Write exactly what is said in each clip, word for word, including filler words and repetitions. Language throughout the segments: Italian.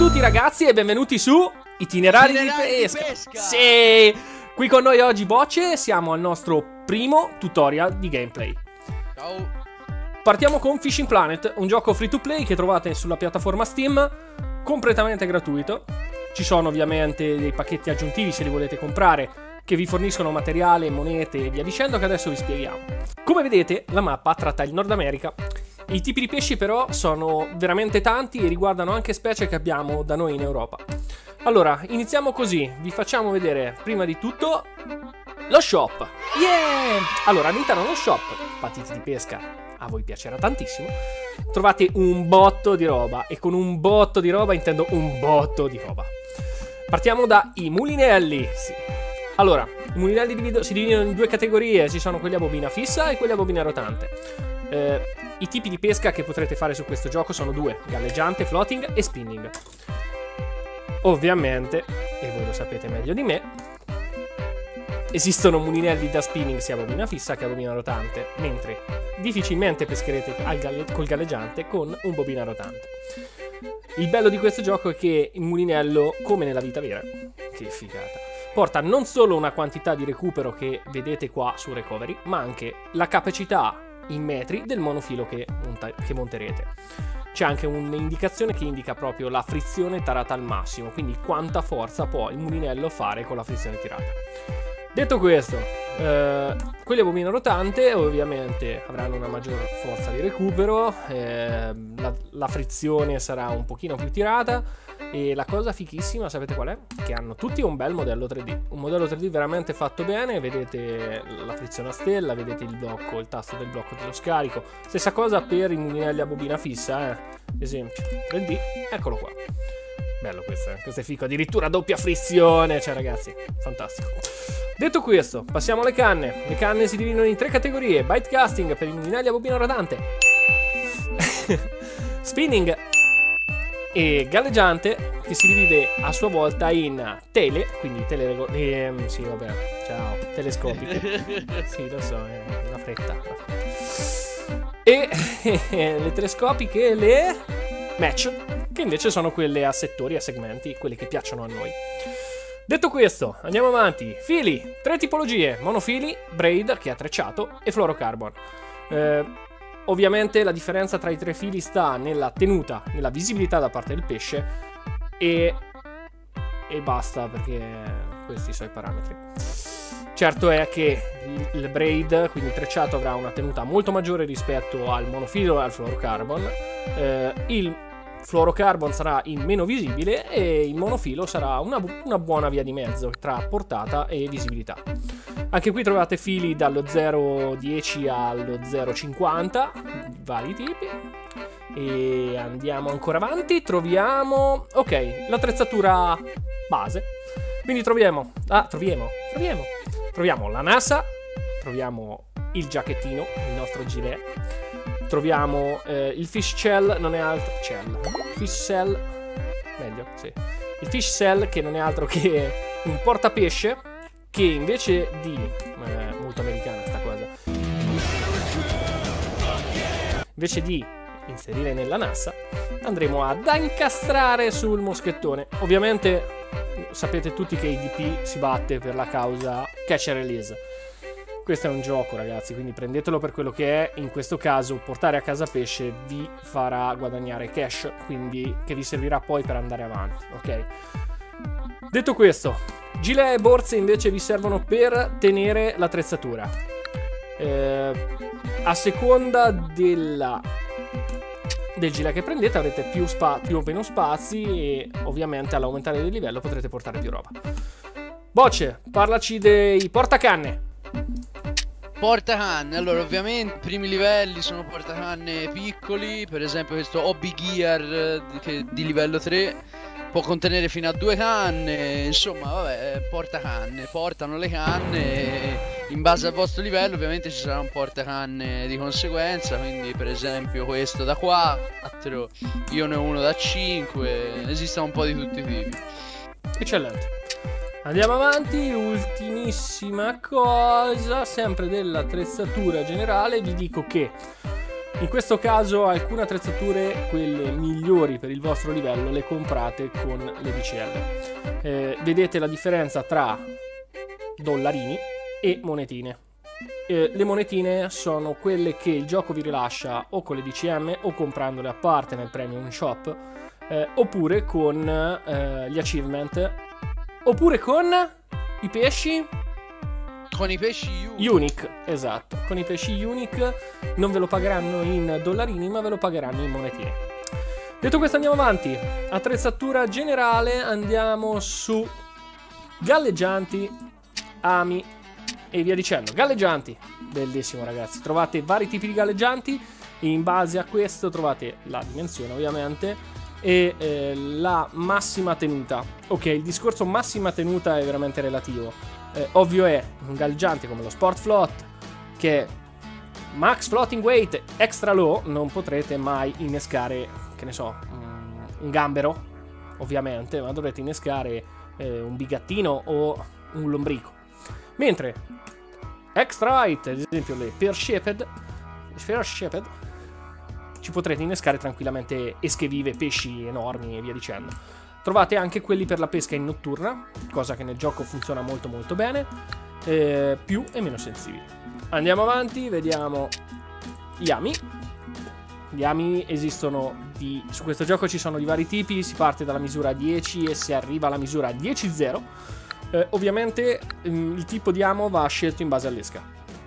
tutti ragazzi e benvenuti su Itinerari, Itinerari di, pesca. di pesca. Sì, qui con noi oggi Bocce, siamo al nostro primo tutorial di gameplay. Ciao. Partiamo con Fishing Planet, un gioco free to play che trovate sulla piattaforma Steam, completamente gratuito. Ci sono ovviamente dei pacchetti aggiuntivi se li volete comprare, che vi forniscono materiale, monete e via dicendo, che adesso vi spieghiamo. Come vedete la mappa tratta il Nord America. I tipi di pesci però sono veramente tanti e riguardano anche specie che abbiamo da noi in Europa. Allora, iniziamo così, vi facciamo vedere prima di tutto lo shop. Yeah! Allora, all'interno dello shop, patiti di pesca, a voi piacerà tantissimo, trovate un botto di roba, e con un botto di roba intendo un botto di roba. Partiamo dai mulinelli, sì. Allora, i mulinelli divido, si dividono in due categorie, ci sono quelli a bobina fissa e quelli a bobina rotante. Eh, I tipi di pesca che potrete fare su questo gioco sono due: galleggiante, floating e spinning. Ovviamente, e voi lo sapete meglio di me, esistono mulinelli da spinning sia a bobina fissa che a bobina rotante, mentre difficilmente pescherete al galle col galleggiante con un bobina rotante. Il bello di questo gioco è che il mulinello, come nella vita vera, che figata, porta non solo una quantità di recupero che vedete qua su Recovery, ma anche la capacità in metri del monofilo che, monta che monterete. C'è anche un'indicazione che indica proprio la frizione tarata al massimo, quindi quanta forza può il mulinello fare con la frizione tirata. Detto questo, eh, quelli a bobina rotante ovviamente avranno una maggior forza di recupero, eh, la, la frizione sarà un pochino più tirata, e la cosa fichissima, sapete qual è? Che hanno tutti un bel modello tre D, un modello tre D veramente fatto bene. Vedete la frizione a stella, vedete il blocco, il tasto del blocco dello scarico. Stessa cosa per i mulinelli a bobina fissa, eh. Esempio tre D, eccolo qua. Bello questo, eh? Questo è fico, addirittura doppia frizione, cioè ragazzi, fantastico. Detto questo, passiamo alle canne. Le canne si dividono in tre categorie: bite casting per i mulinelli a bobina rotante, spinning e galleggiante, che si divide a sua volta in tele, quindi tele... Ehm, sì, vabbè, ciao, telescopiche. Sì, lo so, è una fretta. E le telescopiche e le match, che invece sono quelle a settori, a segmenti, quelle che piacciono a noi. Detto questo, andiamo avanti. Fili, tre tipologie: monofili, braid, che è attrecciato, e fluorocarbon. Eh, ovviamente la differenza tra i tre fili sta nella tenuta, nella visibilità da parte del pesce, e, e basta, perché questi sono i parametri. Certo è che il, il braid, quindi il trecciato, avrà una tenuta molto maggiore rispetto al monofilo e al fluorocarbon. Eh, il fluorocarbon sarà in meno visibile e il monofilo sarà una, una buona via di mezzo tra portata e visibilità. Anche qui trovate fili dallo zero virgola dieci allo zero virgola cinquanta, vari tipi. E andiamo ancora avanti, troviamo, ok, l'attrezzatura base. Quindi troviamo, ah, troviamo, troviamo, troviamo la NASA, troviamo il giacchettino, il nostro gilet. Troviamo eh, il fish shell, non è altro shell. Fish shell, meglio, sì. Il fish shell, che non è altro che un portapesce, che invece di eh, molto americana sta cosa, invece di inserire nella nassa, andremo ad incastrare sul moschettone. Ovviamente sapete tutti che I D P si batte per la causa catch and release. Questo è un gioco, ragazzi, quindi prendetelo per quello che è. In questo caso portare a casa pesce vi farà guadagnare cash, quindi che vi servirà poi per andare avanti, ok? Detto questo, gilet e borse invece vi servono per tenere l'attrezzatura. Eh, a seconda della, del gilet che prendete avrete più, spa, più o meno spazi, e ovviamente all'aumentare del livello potrete portare più roba. Bocce, parlaci dei portacanne. Portacanne, allora ovviamente i primi livelli sono portacanne piccoli, per esempio questo Hobby Gear che di livello tre può contenere fino a due canne, insomma vabbè, portacanne, portano le canne e in base al vostro livello ovviamente ci sarà un portacanne di conseguenza, quindi per esempio questo da quattro, io ne ho uno da cinque, esistono un po' di tutti i tipi. Eccellente. Andiamo avanti, ultimissima cosa, sempre dell'attrezzatura generale, vi dico che In questo caso alcune attrezzature, quelle migliori per il vostro livello, le comprate con le D C L. Eh, vedete la differenza tra dollarini e monetine. Eh, le monetine sono quelle che il gioco vi rilascia o con le D C M o comprandole a parte nel Premium Shop, eh, oppure con eh, gli achievement, oppure con i pesci... Con i pesci unique. Unique, esatto. Con i pesci unique non ve lo pagheranno in dollarini, ma ve lo pagheranno in monetine. Detto questo andiamo avanti. Attrezzatura generale, andiamo su galleggianti, ami e via dicendo. Galleggianti, bellissimo ragazzi. Trovate vari tipi di galleggianti. In base a questo trovate la dimensione ovviamente e eh, la massima tenuta. Ok, il discorso massima tenuta è veramente relativo. Eh, ovvio è un galleggiante come lo Sport Float che è max floating weight extra low, non potrete mai innescare, che ne so, um, un gambero ovviamente, ma dovrete innescare eh, un bigattino o un lombrico. Mentre extra height, ad esempio le Pear Shepherd, Pear Shepherd, ci potrete innescare tranquillamente esche vive, pesci enormi e via dicendo. Trovate anche quelli per la pesca in notturna, cosa che nel gioco funziona molto molto bene, eh, più e meno sensibili. Andiamo avanti, vediamo gli ami. Gli ami esistono di... su questo gioco ci sono di vari tipi, si parte dalla misura dieci e si arriva alla misura dieci zero. Eh, ovviamente ehm, il tipo di amo va scelto in base all'esca.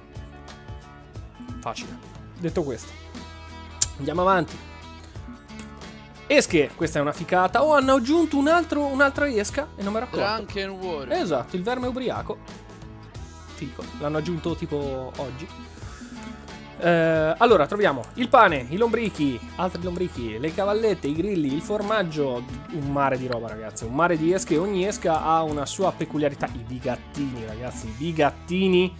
Facile. Detto questo, andiamo avanti. Esche, questa è una ficata. Oh, hanno aggiunto un altro, un'altra esca e non mi ero accorto. Drunken War. Esatto, il verme ubriaco. Fico, l'hanno aggiunto tipo oggi. eh, Allora, troviamo il pane, i lombrichi, altri lombrichi, le cavallette, i grilli, il formaggio. Un mare di roba ragazzi, un mare di esche. Ogni esca ha una sua peculiarità. I bigattini ragazzi, i bigattini.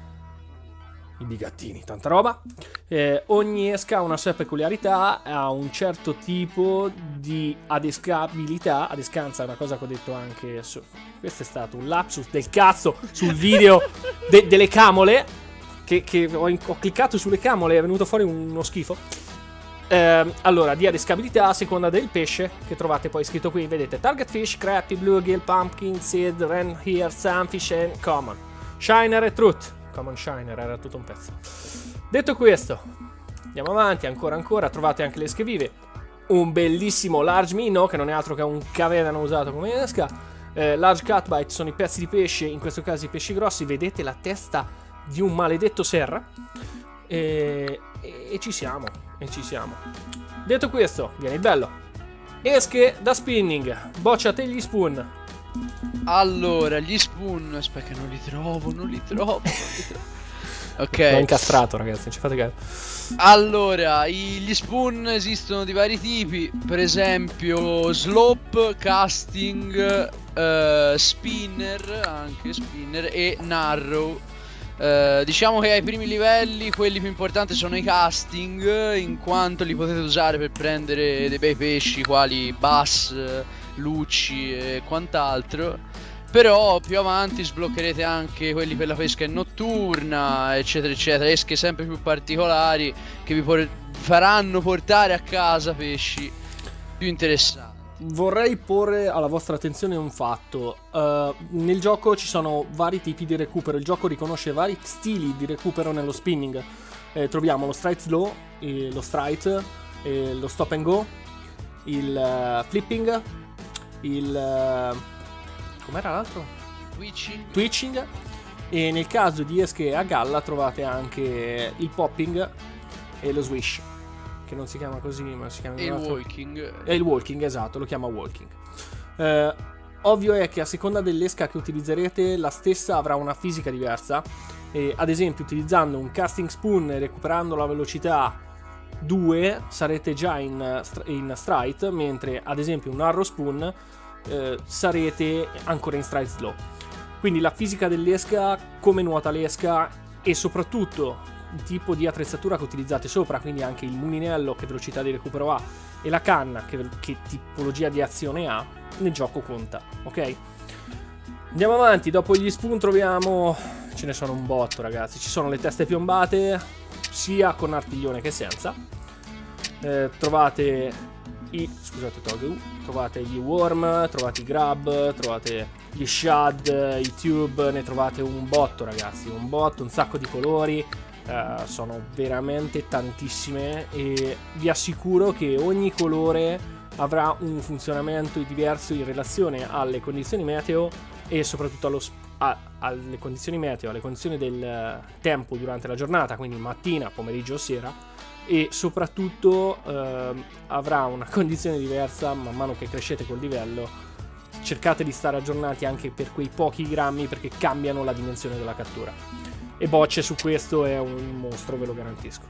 I bigattini, tanta roba. Eh, ogni esca ha una sua peculiarità, ha un certo tipo di adescabilità. Adescanza è una cosa che ho detto anche su... Questo è stato un lapsus del cazzo sul video de delle camole. Che, che ho, ho cliccato sulle camole e è venuto fuori uno schifo. Eh, allora, di adescabilità a seconda del pesce, che trovate poi scritto qui. Vedete, target fish, crappie, bluegill, pumpkin, seed, ren, here, sunfish and common. Shiner e truth. Common Shiner, era tutto un pezzo. Detto questo, andiamo avanti, ancora ancora, trovate anche le esche vive. Un bellissimo large minnow, che non è altro che un che avevano usato come esca. eh, Large catbite sono i pezzi di pesce, in questo caso i pesci grossi. Vedete la testa di un maledetto serra. E, e, e ci siamo, e ci siamo. Detto questo, viene il bello. Esche da spinning, bocciate gli spoon. Allora, gli spoon, aspetta che non li trovo, non li trovo, non li trovo. Ok. L'ho incastrato ragazzi, non ci fate caso. Allora, i, gli spoon esistono di vari tipi. Per esempio slope, casting, uh, spinner, anche spinner, e narrow. Uh, diciamo che ai primi livelli quelli più importanti sono i casting, in quanto li potete usare per prendere dei bei pesci quali bass, lucci e quant'altro. Però più avanti sbloccherete anche quelli per la pesca in notturna, eccetera eccetera, esche sempre più particolari che vi por faranno portare a casa pesci più interessanti. Vorrei porre alla vostra attenzione un fatto. uh, Nel gioco ci sono vari tipi di recupero. Il gioco riconosce vari stili di recupero nello spinning. eh, Troviamo lo strike slow, eh, lo strike, eh, lo stop and go, il uh, flipping, il... Uh, com'era l'altro? Twitching. Twitching. E nel caso di esche a galla trovate anche il popping e lo swish, che non si chiama così, ma si chiama... E il walking. E il walking, esatto, lo chiama walking. Eh, ovvio è che a seconda dell'esca che utilizzerete, la stessa avrà una fisica diversa. E, ad esempio, utilizzando un casting spoon e recuperando la velocità due, sarete già in, in stride, mentre ad esempio un arrow spoon eh, sarete ancora in stride slow. Quindi la fisica dell'esca, come nuota l'esca e soprattutto il tipo di attrezzatura che utilizzate sopra, quindi anche il mulinello che velocità di recupero ha e la canna che, che tipologia di azione ha, nel gioco conta, ok? Andiamo avanti, dopo gli spoon troviamo, ce ne sono un botto ragazzi, ci sono le teste piombate, sia con artiglione che senza. Eh, trovate i scusate toggle, trovate gli worm, trovate i grab, trovate gli shad, i tube, ne trovate un botto ragazzi, un botto, un sacco di colori. Uh, sono veramente tantissime e vi assicuro che ogni colore avrà un funzionamento diverso in relazione alle condizioni meteo e soprattutto allo a, alle condizioni meteo, alle condizioni del tempo durante la giornata, quindi mattina, pomeriggio o sera, e soprattutto uh, avrà una condizione diversa man mano che crescete col livello. Cercate di stare aggiornati anche per quei pochi grammi perché cambiano la dimensione della cattura. E Bocce su questo è un mostro, ve lo garantisco.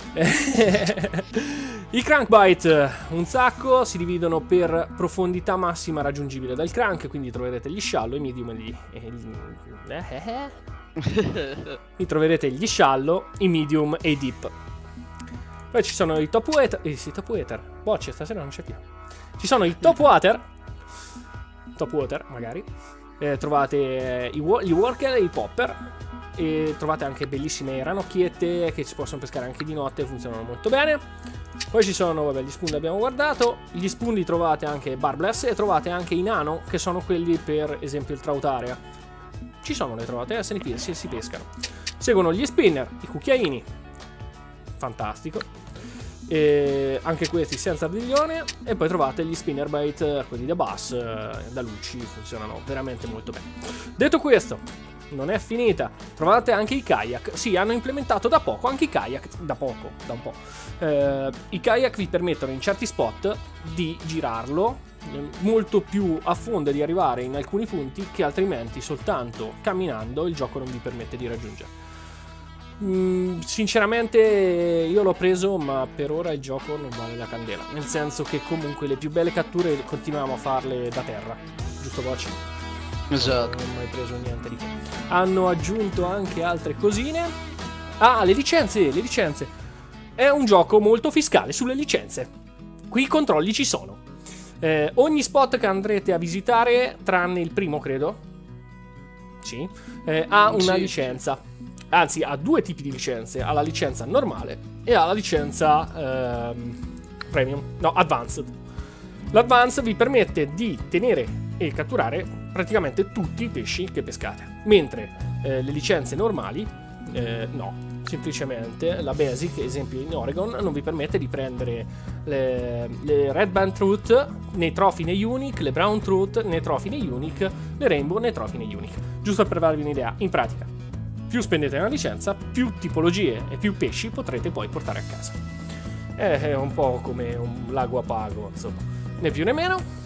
I crankbite, un sacco, si dividono per profondità massima raggiungibile dal crank, quindi troverete gli shallow, i medium e gli... E gli eh, eh, eh. Qui troverete gli shallow, i medium e i deep. Poi ci sono i top water, eh sì, top water, Bocce stasera non c'è più. Ci sono i top water, top water magari, eh, trovate i, gli worker e i popper. E trovate anche bellissime ranocchiette che si possono pescare anche di notte, funzionano molto bene. Poi ci sono, vabbè, gli spoon abbiamo guardato. Gli spoon li trovate anche barbless e trovate anche i nano, che sono quelli per esempio il trout area. Ci sono, le trovate, se ne si, si pescano. Seguono gli spinner, i cucchiaini, fantastico, e anche questi senza ardiglione. E poi trovate gli spinner bait, quelli da bass, da Lucci, funzionano veramente molto bene. Detto questo, non è finita, trovate anche i kayak. Sì, hanno implementato da poco anche i kayak, da poco, da un po'. Eh, I kayak vi permettono in certi spot di girarlo eh, molto più a fondo e di arrivare in alcuni punti che altrimenti soltanto camminando il gioco non vi permette di raggiungere. Mm, sinceramente io l'ho preso, ma per ora il gioco non vale la candela, nel senso che comunque le più belle catture continuiamo a farle da terra, giusto Bocci? Esatto. Non ho mai preso niente di che. Hanno aggiunto anche altre cosine. Ah, le licenze, le licenze. È un gioco molto fiscale sulle licenze. Qui i controlli ci sono. Eh, ogni spot che andrete a visitare, tranne il primo, credo. Sì. Eh, ha una sì. licenza. Anzi, ha due tipi di licenze. Ha la licenza normale e ha la licenza ehm, premium. No, advanced. L'advanced vi permette di tenere e catturare praticamente tutti i pesci che pescate, mentre eh, le licenze normali eh, no, semplicemente la basic, esempio in Oregon, non vi permette di prendere le, le red band trout nei trophy nei unique, le brown trout nei trophy nei unique, le rainbow nei trophy nei unique. Giusto per darvi un'idea, in pratica più spendete una licenza, più tipologie e più pesci potrete poi portare a casa. È un po' come un lago a pago, insomma, né più né meno.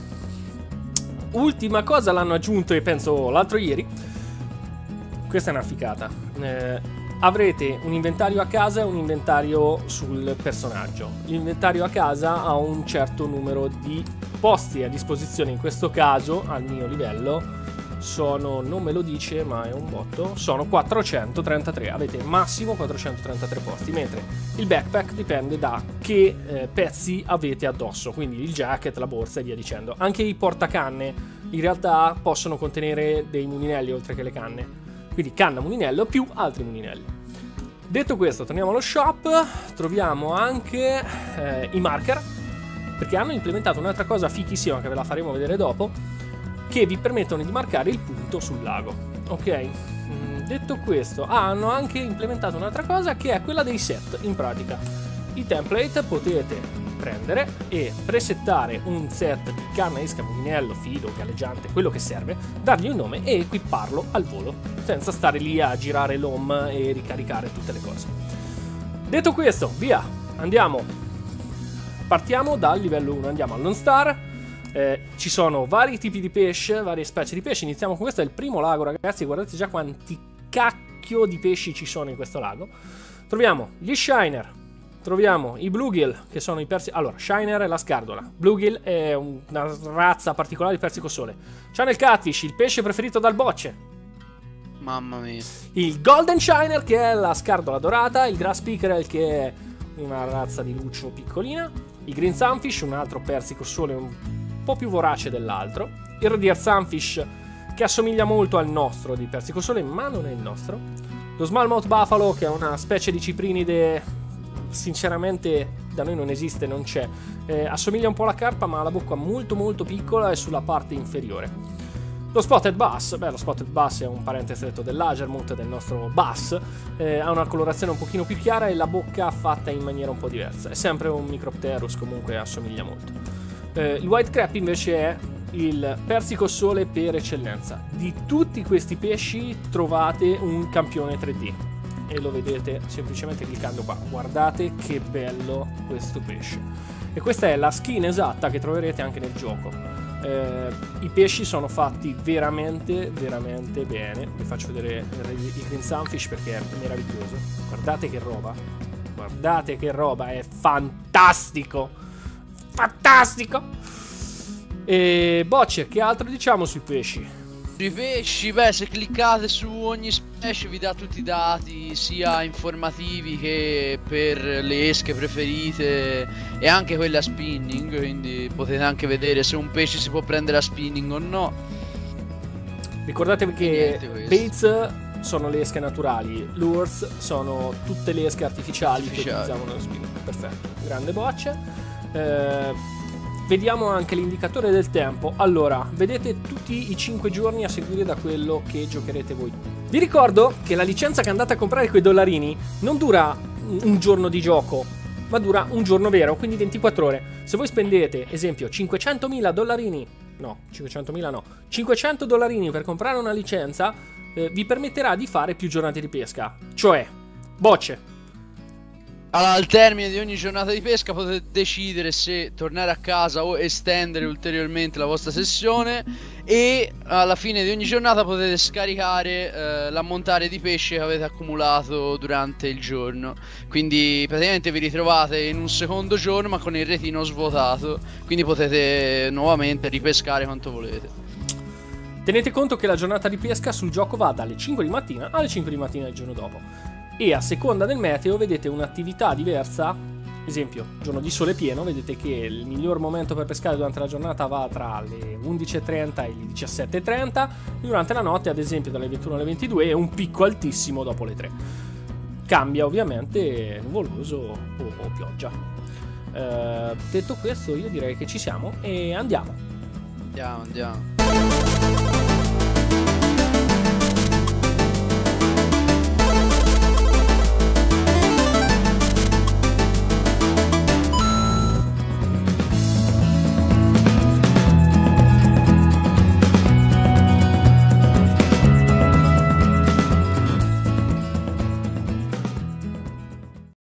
Ultima cosa l'hanno aggiunto, e penso l'altro ieri. Questa è una ficata. Eh, avrete un inventario a casa e un inventario sul personaggio. L'inventario a casa ha un certo numero di posti a disposizione. In questo caso, al mio livello, sono, non me lo dice, ma è un botto, sono quattrocentotrentatré. Avete massimo quattrocentotrentatré posti, mentre il backpack dipende da che eh, pezzi avete addosso, quindi il jacket, la borsa e via dicendo. Anche i portacanne in realtà possono contenere dei mulinelli oltre che le canne, quindi canna mulinello più altri mulinelli. Detto questo, torniamo allo shop. Troviamo anche eh, i marker, perché hanno implementato un'altra cosa fichissima che ve la faremo vedere dopo, che vi permettono di marcare il punto sul lago. Ok, mm, detto questo, ah, hanno anche implementato un'altra cosa che è quella dei set. In pratica i template potete prendere e presettare un set di canna, esca, mulinello, fido, galleggiante, quello che serve, dargli un nome e equiparlo al volo, senza stare lì a girare l'home e ricaricare tutte le cose. Detto questo, via, andiamo. Partiamo dal livello uno, andiamo al Lone Star. Eh, ci sono vari tipi di pesce, varie specie di pesci. Iniziamo con questo, è il primo lago, ragazzi. Guardate già quanti cacchio di pesci ci sono in questo lago. Troviamo gli shiner, troviamo i bluegill, che sono i persi... Allora, shiner è la scardola, bluegill è una razza particolare di persico sole. Channel catfish, il pesce preferito dal Bocce. Mamma mia. Il golden shiner, che è la scardola dorata. Il grass pickerel, che è una razza di luccio piccolina. Il green sunfish, un altro persico sole un po' più vorace dell'altro. Il red ear sunfish, che assomiglia molto al nostro di Persico Sole, ma non è il nostro. Lo Smallmouth Buffalo, che è una specie di ciprinide, sinceramente da noi non esiste, non c'è. Eh, assomiglia un po' alla carpa, ma ha la bocca molto molto piccola e sulla parte inferiore. Lo Spotted Bass, beh, lo Spotted Bass è un parente stretto dell'Hagermouth, del nostro bass, eh, ha una colorazione un pochino più chiara e la bocca fatta in maniera un po' diversa. È sempre un Micropterus, comunque assomiglia molto. Eh, il White Crab invece è il Persico Sole per eccellenza. Di tutti questi pesci trovate un campione tre D e lo vedete semplicemente cliccando qua. Guardate che bello questo pesce. E questa è la skin esatta che troverete anche nel gioco. Eh, i pesci sono fatti veramente veramente bene. Vi faccio vedere il Green Sunfish perché è meraviglioso. Guardate che roba, guardate che roba, è fantastico, fantastico. E Bocce, che altro diciamo sui pesci? Sui pesci, beh, se cliccate su ogni specie vi dà tutti i dati, sia informativi che per le esche preferite e anche quelle a spinning, quindi potete anche vedere se un pesce si può prendere a spinning o no. Ricordatevi che baits sono le esche naturali, lures sono tutte le esche artificiali, artificiali. che utilizzavano lo spinning. Perfetto, grande Bocce. Eh... Vediamo anche l'indicatore del tempo. Allora, vedete tutti i cinque giorni a seguire da quello che giocherete voi. Vi ricordo che la licenza che andate a comprare quei dollarini non dura un giorno di gioco, ma dura un giorno vero, quindi ventiquattro ore. Se voi spendete, esempio, cinquecentomila dollarini, no, cinquecentomila no, cinquecento dollarini per comprare una licenza, eh, vi permetterà di fare più giornate di pesca. Cioè, Bocce. Allora, al termine di ogni giornata di pesca potete decidere se tornare a casa o estendere ulteriormente la vostra sessione, e alla fine di ogni giornata potete scaricare eh, l'ammontare di pesce che avete accumulato durante il giorno. Quindi praticamente vi ritrovate in un secondo giorno ma con il retino svuotato, quindi potete nuovamente ripescare quanto volete. Tenete conto che la giornata di pesca sul gioco va dalle cinque di mattina alle cinque di mattina del giorno dopo. E a seconda del meteo vedete un'attività diversa. Esempio, giorno di sole pieno, vedete che il miglior momento per pescare durante la giornata va tra le undici e trenta e le diciassette e trenta, e durante la notte, ad esempio dalle ventuno alle ventidue, e un picco altissimo dopo le tre. Cambia ovviamente nuvoloso o, o pioggia. Eh, detto questo, io direi che ci siamo e andiamo. Andiamo, andiamo.